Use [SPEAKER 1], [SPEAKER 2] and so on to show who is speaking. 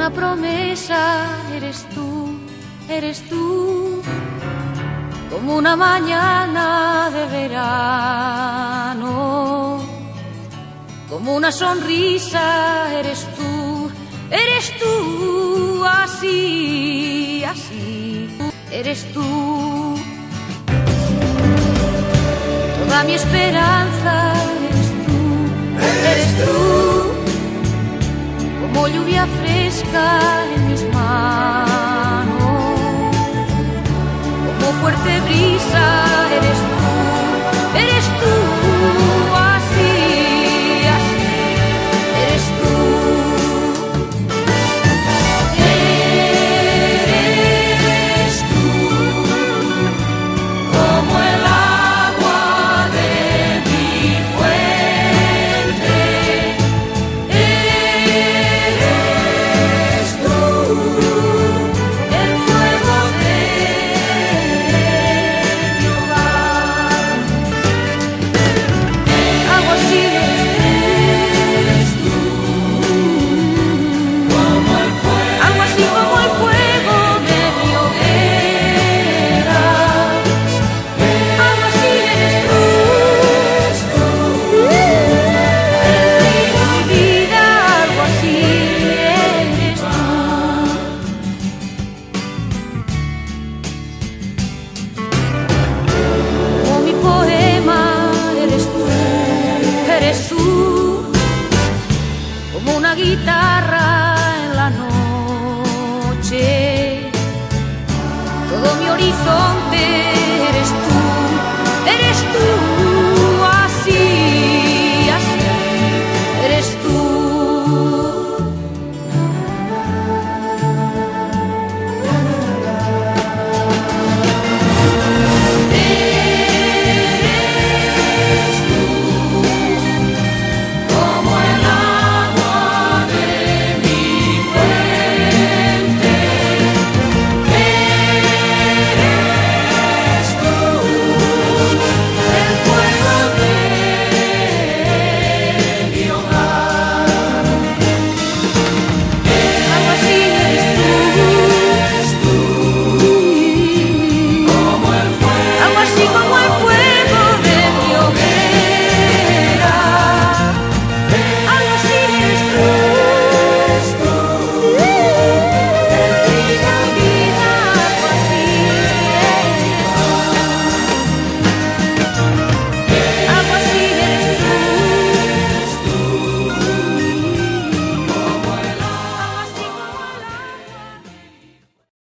[SPEAKER 1] una promesa, eres tú, como una mañana de verano, como una sonrisa, eres tú, así, así, eres tú. Toda mi esperanza, eres tú, como lluvia fresca en mis manos, como fuerte brisa, eres tú, así, así, eres tú. Eres tú, como el agua de mi fuente. Eres tú, el fuego de mi hogar. Agua así eres tú, como el fuego, algo así como el fuego de mi hoguera. Algo así eres tú, el río de mi vida, algo así eres tú. Como mi poema, eres tú, como una guitarra en la noche, todo mi horizonte, eres tú,